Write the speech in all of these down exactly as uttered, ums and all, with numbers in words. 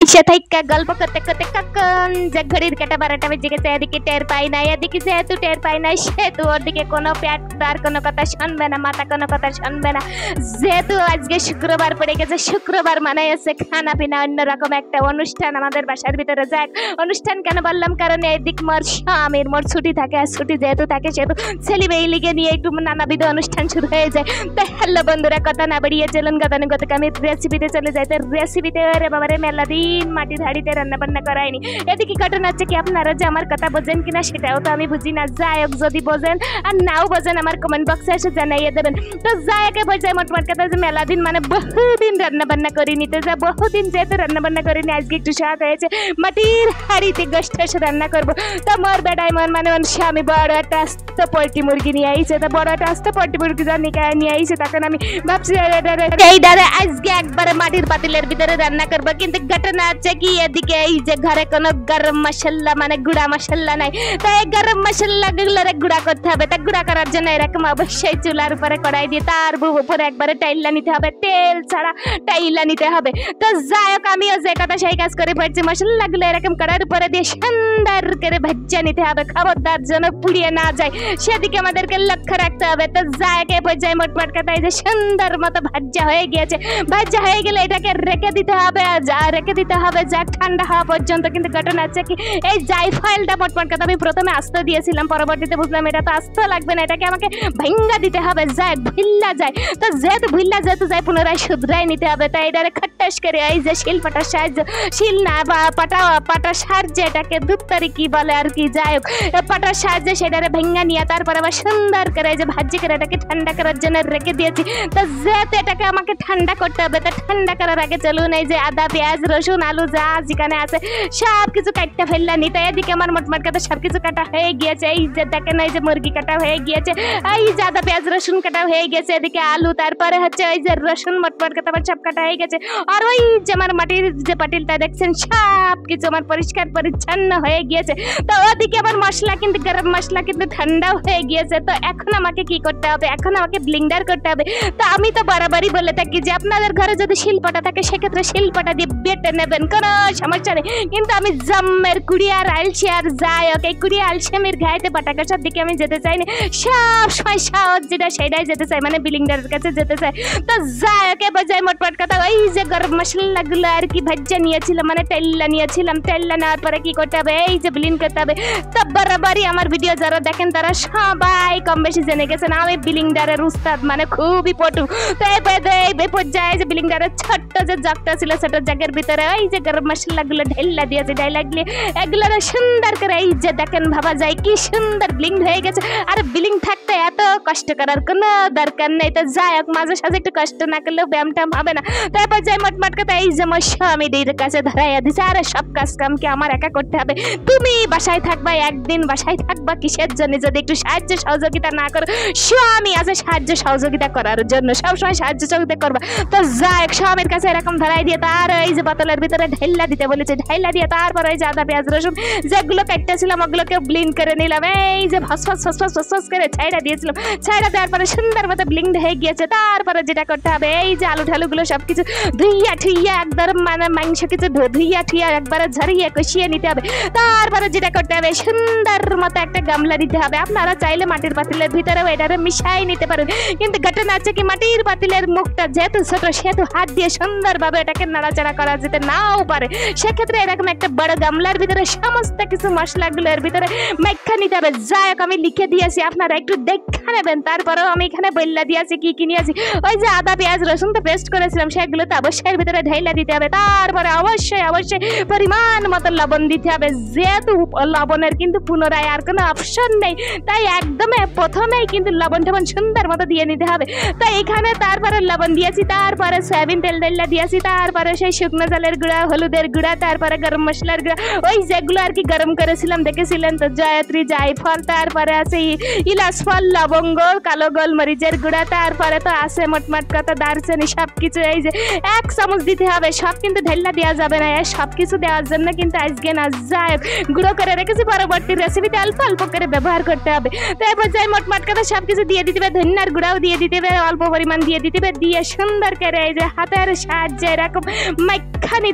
বসে থাইকা গল্প করতে করতে কখন যে ঘড়ির কাঁটা বারোটা বেজে গেছে এদিকে টের পাই না, এদিকে যেহেতু টের পাই না সেহেতু ওর দিকে কোনো পেট তার কোনো কথা শুনবে না, মাথা কোনো কথা শুনবে না। যেহেতু আজকে শুক্রবার পড়ে গেছে, শুক্রবার মানে আছে খানা পিনা অন্যরকম একটা অনুষ্ঠান আমাদের বাসার ভিতরে। যাক অনুষ্ঠান কেন বললাম, কারণ এদিক মোর স্বামীর মোর ছুটি থাকে, আর ছুটি যেহেতু থাকে সেহেতু ছেলে মেয়ে লিগে নিয়ে একটু নানাবিধ অনুষ্ঠান শুরু হয়ে যায়। তো হ্যালো বন্ধুরা, কথা না বেরিয়ে চলুন গতানুগতিক আমি রেসিপিতে চলে যাই। তো রেসিপিতে রে বাবারে মেলা দিন মাটির হাঁড়িতে রান্না বান্না করায়নি। এদিকে ঘটনা হচ্ছে কি, আপনারা যে আমার কথা বোঝেন কিনা সেটাও তো আমি বুঝি না। যাই হোক, যদি বোঝেন আর নাও বোঝেন আমার কমেন্ট বক্সে এসে জানাইয়ে দেবেন। তো যাইকে বোঝায় মোটমাট কথা যে মেলা দিন মানে বহুদিন রান্না বান্না করিনি। তো যা বহুদিন যেহেতু রান্না বান্না করিনি, আজকে একটু শখ হয়েছে মাটির হাঁড়িতে গোষ্ঠ এসে রান্না করবো। তো মোর বেড়াই মন মানে স্বামী বড় একটা আস্ত পোল্ট্রি মুরগি নিয়ে আইছে। তো বড় একটা আস্ত পোল্ট্রি মুরগি যা নিয়ে আইছে, তখন আমি ভাবছি এই ডারে আজকে একবারে মাটির পাতিলের ভিতরে রান্না করবো। কিন্তু ঘটনা আছে কি, এদিকে এই যে ঘরে কোনো গরম মশলা মানে গুঁড়া মশলা নাই। তো এই গরম মশলা গুলোরে গুঁড়া করতে হবে। তা গুঁড়া করার জন্য এরকম অবশ্যই চুলার উপরে কড়াই দিয়ে তার উপরে একবারে টাইলা নিতে হবে, তেল ছাড়া টাইলা নিতে হবে। তো যাই হোক, আমিও যে কথা সেই কাজ করে ফেলছি, মশলা গুলো এরকম কড়ার উপরে দিয়ে সুন্দর করে ভেজে নিতে হবে, খবরদার যেন পুড়িয়ে না যায় সেদিকে আমাদেরকে লক্ষ্য রাখতে হবে। তো যাইকে পর্যায়ে মোটমাট কথা এই যে সুন্দর মতো ভাজা হয়ে গিয়েছে। ভাজা হয়ে গেলে এটাকে রেখে দিতে হবে, যা রেখে দিতে হবে যা ঠান্ডা হওয়া পর্যন্ত। কিন্তু ঘটনা হচ্ছে কি, এই জায়ফলটা মোটমাট কথা আমি প্রথমে আস্ত দিয়েছিলাম, পরবর্তীতে বুঝলাম এটা তো আস্ত লাগবে না, এটাকে আমাকে ভাঙ্গা দিতে হবে, যায় ভুল্লা যায়। তো যেহেতু ভুল্লা যেহেতু যায় পুনরায় শুধরাই নিতে হবে। তাই এটারে খট্টাস করে এই যে শিল পাটার সাহায্য, শিল না বা পাটা পাটার সাহায্যে এটাকে ধুপতারি কি বলে আর কি, যাই হোক পাটার সাহায্যে সেটারে ভেঙ্গা নিয়ে তারপর আবার সুন্দর করে এই যে ভাজি করে এটাকে ঠান্ডা করার জন্য রেখে দিয়েছি। তো যেহেতু এটাকে আমাকে ঠান্ডা করতে হবে, তো ঠান্ডা করার আগে চলুন এই যে আদা পেঁয়াজ রসুন আলু যা যেখানে আছে সব কিছু কাটতে ফেললা নিতে। এদিকে আমার মোটমাট কাটা সব কিছু কাটা হয়ে গিয়েছে। এই যে দেখেন এই যে মুরগি কাটা হয়ে গিয়েছে, এই যে আদা পেঁয়াজ রসুন কাটা হয়ে গেছে, এদিকে আলু, তারপরে হচ্ছে ওই যে রসুন মোটমাট কাটা আমার সব কাটা হয়ে গেছে। আর ওই যে আমার মাটির যে পাতিলটা দেখছেন সব কিছু আমার পরিষ্কার পরিচ্ছন্ন হয়ে গিয়েছে। তো ওদিকে আমার মশলা কিন্তু গরম মশলা কিন্তু ঠান্ডাও হয়ে গিয়েছে। তো এখন আমাকে কি করতে হবে, এখন আমাকে ব্লেন্ডার করতে হবে। তো আমি তো বরাবরই বলে থাকি যে আপনাদের ঘরে যদি শিলপাটা থাকে সেক্ষেত্রে শিলপাটা দিয়ে বেটে নেবেন, কোনো সমস্যা নেই। কিন্তু আমি জম্মের কুড়িয়ার আলসি আর যাই হোক, এই কুড়িয়া আলসেমির ঘাইতে পাটাকাশার দিকে আমি যেতে চাই না, সব সময় সাহস যেটা সেটাই যেতে চাই, মানে ব্লেন্ডারের কাছে যেতে চাই। তো যাই হোক, বোঝাই মোটমাট কথা ওই যে গরম মশলাগুলো আর কি ভাজ্যা নিয়েছিলাম, মানে তেল্লা নিয়েছিলাম, তেল্লা নেওয়ার পরে কি করতে হবে, এই যে ব্লেন্ড করতে হবে। তো বরাবরই আমার ভিডিও যারা দেখেন তারা সবাই কম বেশি জেনে গেছেন আমি ব্লেন্ডারের উস্তাদ, মানে খুবই পটু। তো এই পর্যায়ে যে ব্লেন্ডারের ছোট্ট যে জগটা ছিল ছোট জগের ভিতরে ওই যে গরম মশলাগুলো ঢেল্লা দিয়েছে, ঢেলা দিলে এগুলো সুন্দর করে এই যে দেখেন ভাবা যায় কি সুন্দর ব্লিং হয়ে গেছে। আর ব্লিং থাকতে এত কষ্ট করার কোনো দরকার নেই। তো যাই হোক, মাঝে সাঝে একটু কষ্ট না করলেও ব্যায়াম ট্যাম হবে না। তারপর যাই মোটমাট কথা এই যে আমার স্বামীদের কাছে ধরাইয়া দিছে, আরে সব কাজ কামকে আমার একা করতে হবে, তুমি বাসায় থাকবা, একদিন বাসায় থাকবা কিসের জন্য, যদি একটু সাহায্য সহযোগিতা না করো। স্বামী আছে সাহায্য সহযোগিতা করার জন্য, সবসময় সাহায্য সহযোগিতা করবা। তো যাই হোক, স্বামীর কাছে এরকম ধরাই দিয়ে তার এই যে বোতলের ভিতরে ঢেল্লা দিতে বলেছে, ঢেল্লা দিয়ে তারপর এই যে আদা পেঁয়াজ রসুন যেগুলো কাটতেছিলাম ওগুলোকে ব্লিন্ড করে নিলাম, এই যে ফসফস ফসফস ফসফস করে ছাইড়া দিয়েছিলাম। ছাইড়া দেওয়ার পরে সুন্দর মতো ব্লিন্ড হয়ে গিয়েছে। তারপরে যেটা করতে হবে, এই যে আলু ঠালুগুলো সবকিছু ধুইয়া ঠুইয়া একবার মানে মাংস কিছু ধুইয়া ঠুইয়া একবারে ঝরিয়ে কষিয়ে নিতে হবে। তারপরে যেটা করতে হবে, সুন্দর মতো একটা গামলা নিতে হবে। আপনারা চাইলে মাটির পাতিলের ভিতরেও এটারে মিশাই নিতে পারেন, কিন্তু ঘটনা আছে কি মাটির পাতিলের মুখটা যেহেতু ছোট সেহেতু হাত দিয়ে সুন্দরভাবে এটাকে নাড়াচাড়া করা যেতে নাও পারে। সেক্ষেত্রে এরকম একটা বড় গামলার ভিতরে সমস্ত কিছু মশলাগুলোর ভিতরে মেখা নিতে হবে। যাই হোক, আমি লিখে দিয়েছি, আপনারা একটু দেখে নেবেন। তারপরেও আমি এখানে বললা দিয়েছি কি কি নিয়েছি, ওই যে আদা পেঁয়াজ রসুন তো পেস্ট করেছিলাম সেগুলো তো অবশ্যই ভিতরে ঢেলা দিতে হবে। তারপরে অবশ্যই অবশ্যই পরিমাণ মতো লবণ দিতে হবে, যেহেতু লবণের কিন্তু পুনরায় আর কোনো অপশন নেই, তাই একদমই প্রথমেই কিন্তু লবণ টবণ সুন্দর মতো দিয়ে নিতে হবে। তো এখানে তারপরে লবণ দিয়েছি, তারপরে সয়াবিন তেল ঢেলা দিয়েছি, তারপরে সেই শুকনো জলের গুঁড়া, হলুদের গুঁড়া, তারপরে গরম মশলার গুঁড়া, ওই যেগুলো আর কি গরম করেছিলাম দেখেছিলেন তো, জয়ত্রী জায়ফল, তারপরে আছে ইলাচ ফল, লবঙ্গ, কালো গোলমরিচের গুঁড়া, তারপরে তো আছে মোটমাট কথা দারচিনি, সব কিছু এই যে এক চামচ দিতে হবে। সব কিন্তু ঢেল্লা দেওয়া যাবে না, সব কিছু দেওয়ার জন্য কিন্তু আজকে না যাই গুঁড়ো করে রেখেছি, পরবর্তী রেসিপিতে অল্প অল্প করে ব্যবহার করতে হবে। তারপর যাই মোটমাট কথা সব কিছু দিয়ে দিতে হবে, ধনিয়ার গুঁড়াও দিয়ে দিতে হবে, অল্প পরিমাণ দিয়ে দিতে হবে, দিয়ে সুন্দর করে এই যে হাতের সাহায্যে এরকম মাইখা নিতে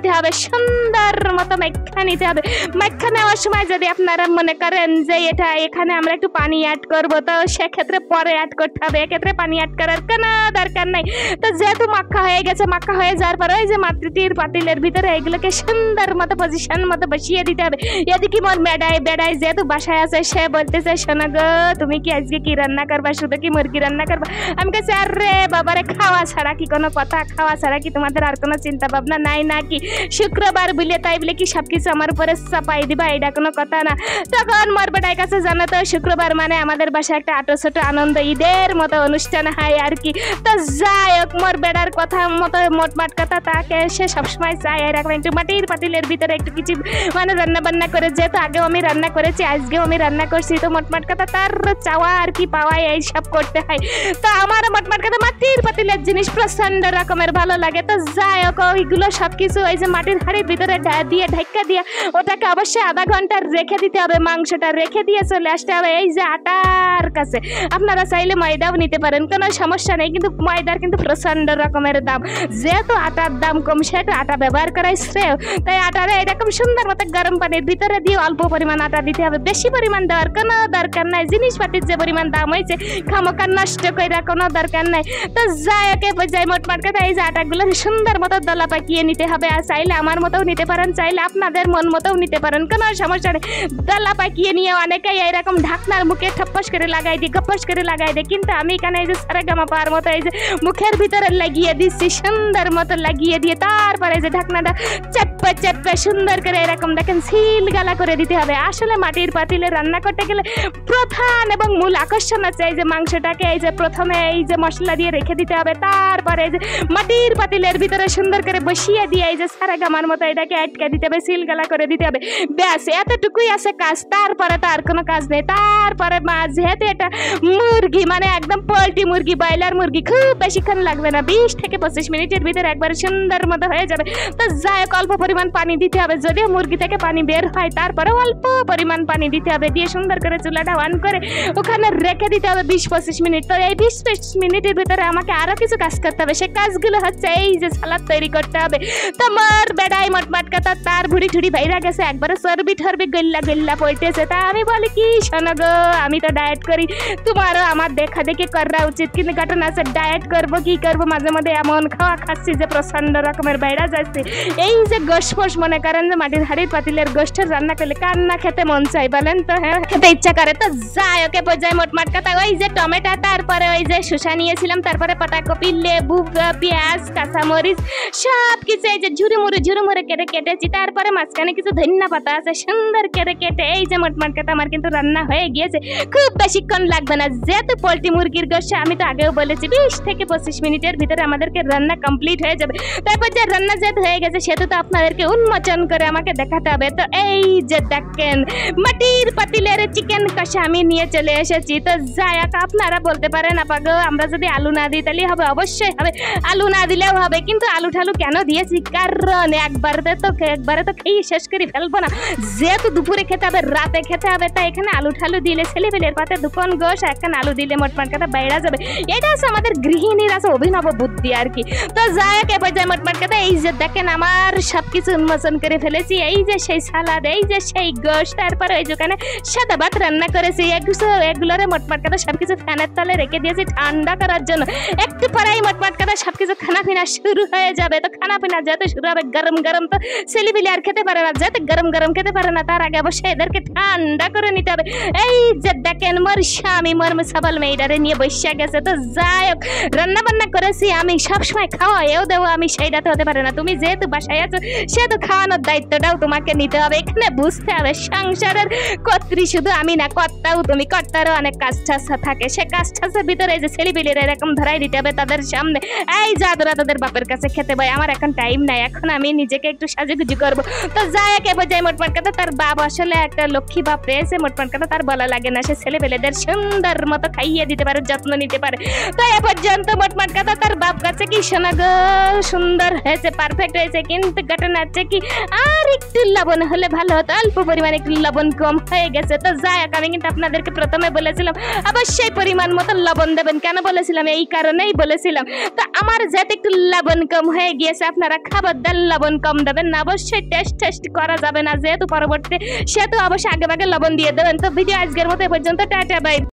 নিতে হবে, সুন্দর মতো মাখা নিতে হবে। মাখা নেওয়ার সময় যদি আপনারা মনে করেন যে এটা এখানে আমরা একটু পানি অ্যাড করবো, তো সেক্ষেত্রে পরে অ্যাড করতে হবে, এক্ষেত্রে পানি অ্যাড করার কোনো দরকার নাই। তো যেহেতু মাখা হয়ে গেছে, মাখা হয়ে যাওয়ার পরে ওই যে মাটির পাতিলের ভিতরে এগুলোকে সুন্দর মতো পজিশন মতো বসিয়ে দিতে হবে। এদিকে মোর বেড়াই বেড়াই যেহেতু বাসায় আছে, সে বলতেছে শোনা গো তুমি কি আজকে কি রান্না করবা, শুধু কি মুরগি রান্না করবা? আমি কাছে আরে বাবারে খাওয়া ছাড়া কি কোনো কথা, খাওয়া ছাড়া কি তোমাদের আর কোনো চিন্তা ভাবনা নাই নাকি? শুক্রবার বলে তাই বলে কি সবকিছু আমার উপরে চাপাই দিবা, এটা কোনো কথা না। তখন মোর বেড়াই কাছে জানো তো শুক্রবার মানে আমাদের বাসায় একটা আটো ছোট আনন্দ ঈদের মতো অনুষ্ঠান হয় আর কি। তো যাই হোক মোর বেড়ার কথা মতো মোটমাট কথা তাকে সে সবসময় চাই এরকম একটু মাটির পাতিলের ভিতরে একটু কিছু মানে রান্না বান্না করে, যেহেতু আগেও আমি রান্না করেছি আজকেও আমি রান্না করছি, তো মোটমাট কথা তার চাওয়া আর কি পাওয়া এই সব করতে হয়। তো আমার মোটমাট কথা মাটির পাতিলের জিনিস প্রচন্ড রকমের ভালো লাগে। তো যাই হোক ওইগুলো সবকিছু ওই যে মাটির হাড়ির ভিতরে দিয়ে ঢাকা দিয়ে ওটাকে অবশ্যই আধা ঘন্টা রেখে দিতে হবে, মাংসটা রেখে দিয়ে চলে আসতে হবে এই যে আটার কাছে। আপনারা চাইলে ময়দাও নিতে পারেন, কোনো সমস্যা নেই, কিন্তু ময়দার কিন্তু প্রচন্ড রকমের দাম, যেহেতু আটার দাম কম সেহেতু আটা ব্যবহার করাই শ্রেয়। তাই আটারে এরকম সুন্দর মতো গরম পানির ভিতরে দিয়ে অল্প পরিমাণ আটা দিতে হবে, বেশি পরিমাণ দেওয়ার কোনো দরকার নাই। জিনিসপাতির যে পরিমাণ দাম হয়েছে খামোকা নষ্ট করে কোনো দরকার নাই। তো যাই ওকে বোঝাই মোটমাট কথা এই যে আটাগুলো সুন্দর মতো দলা পাকিয়ে নিতে হবে। আর চাইলে আমার মতোও নিতে পারেন, চাইলে আপনাদের মন মতোও নিতে পারেন, কোনো সমস্যা নেই। দলা পাকিয়ে নিয়ে অনেকেই এরকম ঢাকনার মুখে ঠপ্পস করে লাগাই দিই, গপ্পস করে লাগাই দিই, কিন্তু আমি এখানে এই যে সারেগামা পাওয়ার মতো এই যে মুখের ভিতরে লাগিয়ে দিচ্ছি, সুন্দর মতো লাগিয়ে দিয়ে তারপরে যে ঢাকনাটা চেপে চেপে সুন্দর করে এরকম দেখেন সিল গালা করে দিতে হবে। আসলে মাটির পাতিলে রান্না করতে গেলে প্রধান এবং মূল আকর্ষণ আছে এই যে মাংসটাকে এই যে প্রথমে এই যে মশলা দিয়ে রেখে দিতে হবে, তারপরে এই যে মাটির পাতিলের ভিতরে সুন্দর করে বসিয়ে দিয়ে এই যে সারেগামার মতো এটাকে আটকে দিতে হবে, সিল গালা করে দিতে হবে। ব্যাস এতটুকুই আছে কাজ, তারপরে তো আর কোনো কাজ নেই। তারপরে মা যেহেতু এটা মুরগি মানে একদম পোল্ট্রি মুরগি, ব্রয়লার মুরগি, খুব বেশিক্ষণ লাগবে না, বিশ থেকে পঁচিশ মিনিটের ভিতরে একবার সুন্দর মতো হয়ে যাবে। তো যাই হোক অল্প পরিমাণ পানি দিতে হবে, যদিও মুরগি থেকে পানি বের হয় তারপরে অল্প পরিমাণ পানি দিতে হবে, দিয়ে সুন্দর করে চুলাটা অন করে ওখানে রেখে দিতে হবে বিশ পঁচিশ মিনিট। তো এই বিশ পঁচিশ মিনিটের ভিতরে আমাকে আরো কিছু কাজ করতে হবে, সে কাজগুলো হচ্ছে এই যে সালাদ তৈরি করতে হবে। তোমার বেড়াই মোটমাট কথা তার ভুড়ি ঠুড়ি বাইরা গেছে, একবারে চর্বি ঠরবি গল্লা গল্লা পড়তেছে। তা আমি বলি কি শোনো গো আমি তো ডায়েট করি, তোমারও আমার দেখা দেখি করা উচিত, কিন্তু ঘটনা আছে ডায়েট করবো কি করবো মাঝে মধ্যে এমন খাওয়া খাচ্ছি যে প্রচন্ড রকমের বাইরা যাচ্ছে। এই যে গোশ ফোস মনে করেন যে মাটির হাড়ির পাতিলের গোষ্ঠের রান্না করলে কার না খেতে মন চাই বলেন তো? হ্যাঁ খেতে ইচ্ছা করে। তো যাই ওকে বোঝায় মোটমাট কথা ওই যে টমেটো, তারপরে ওই যে শসা নিয়েছিলাম, তারপরে পাতাকপি, লেবু, পেঁয়াজ, কাঁচামরিচ সব কিছু এই যে ঝুড়ি মুড়ি ঝুড়ি মুড়ে কেটে কেটেছি, তারপরে মাঝখানে কিছু ধনিয়া পাতা আছে সুন্দর কেটে কেটে এই যে মোটমাট কথা আমার কিন্তু রান্না হয়ে গিয়েছে, খুব বেশিক্ষণ লাগবে না। যেহেতু পোল্ট্রি মুরগির গোশ আমি তো আগেও বলেছি বিশ থেকে পঁচিশ মিনিটের ভিতরে আমাদেরকে রান্না কমপ্লিট হয়ে যাবে। তারপর যে রান্না যেহেতু হয়ে গেছে সেহেতু তো আপনাদেরকে উন্মোচন করে আমাকে দেখাতে হবে। তো এই যে দেখেন মাটির পাতিলের চিকেন কষা আমি নিয়ে চলে এসেছি। তো যাই হোক আপনারা বলতে পারেন আপাগো আমরা যদি আলু না দিই তাহলে হবে, অবশ্যই হবে, আলু না দিলেও হবে, কিন্তু আলু ঠালু কেন দিয়েছি কারণ একবারে তো একবারে তো খেয়ে শেষ করে ফেলবো না, যেহেতু দুপুরে খেতে হবে রাতে খেতে হবে, তাই এখানে আলু ঠালু দিলে ছেলেপেলের পাতে দুপন গোশ এখানে আলু দিলে মোটমাট কথা বাইরা যাবে। এটা আছে আমাদের গৃহিণীর আছে অভিনব বুদ্ধি আর কি। তো যাই হোক এবার যাই মোটমাট কথা এই যে দেখেন আমার সবকিছু উন্মোচন করে ফেলেছি, এই যে সেই সালাদ, এই যে সেই গোশ, তারপরে ওই দোকানে সাদা ভাত রান্না করেছি, এগুলোরে মোটমাট কথা সবকিছু ফ্যানের তলে রেখে দিয়েছি ঠান্ডা করার জন্য। একটু পরেই মোটমাট কথা সবকিছু খানা পিনা শুরু হয়ে যাবে। তো খানা পিনা যেহেতু শুরু হবে গরম গরম, তো ছেলেপিলে আর খেতে পারে না, যেহেতু গরম গরম খেতে পারে না তার আগে অবশ্যই এদেরকে ঠান্ডা করে নিতে হবে। এই যে দেখেন মোর স্বামী মোর সবল মেয়েটারে নিয়ে বসে গেছে। তো যাই হোক রান্না বান্না করেছি আমি, সবসময় খাওয়াইও দেবো আমি, সেইটাতে হতে পারে না। তুমি যেহেতু বাসায় আছো সেহেতু খাওয়ানোর দায়িত্বটাও তোমাকে নিতে হবে। এখানে বুঝতে হবে সংসারের কর্ত্রী শুধু আমি না, কর্তাও তুমি, কর্তারও অনেক কাজ টাজ থাকে, সে কাজ টাজের ভিতরে এই যে ছেলেপিলের এরকম ধরাই দিতে হবে তাদের সামনে, এই যা তোরা তোদের বাপের কাছে খেতে পাই, আমার এখন টাইম নাই, এখন আমি নিজেকে একটু সাজুগুজু করবো। তো যাই কে বোঝাই মোটমাট কথা তার বাপ আসলে একটা লক্ষ্মী বাপ পেয়েছে, মোটমাট কথা তার বলা লাগে না, সে ছেলেপেলেদের সুন্দর মতো খাইয়ে দিতে পারে, যত্ন নিতে পারে। তো এ পর্যন্ত মোটমাট কথা তার বাপ কাছে কি শোনা গো সুন্দর হয়েছে, পারফেক্ট হয়েছে, কিন্তু ঘটনা হচ্ছে কি আর একটু লবণ হলে ভালো হতো, অল্প পরিমাণে একটু লবণ কম হয়ে গেছে। তো যাই হোক আমি কিন্তু আপনাদেরকে প্রথমে বলেছিলাম অবশ্যই পরিমাণ মতো লবণ দেবেন, কেন বলেছিলাম এই কারণেই বলেছিলাম। তো আমার যাতে একটু লবণ কম হয়ে গিয়েছে আপনারা খবরদার লবণ কম দেবেন না, অবশ্যই টেস্ট টেস্ট করা যাবে না যেহেতু পরবর্তীতে, সেহেতু অবশ্যই আগে ভাগে লবণ দিয়ে দেবেন। তো ভিডিও আজকের মতো এ পর্যন্ত, টাটা বাই।